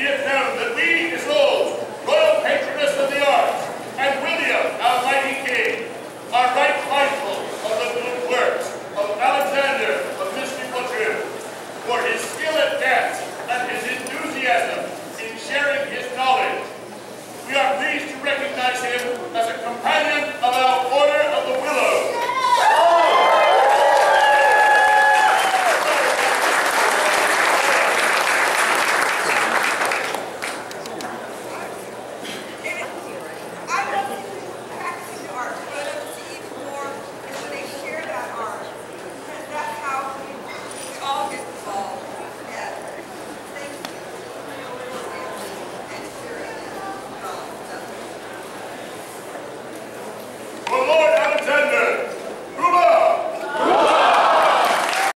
be it known that we, Isolde, royal patroness of the arts, and William, our mighty king, are right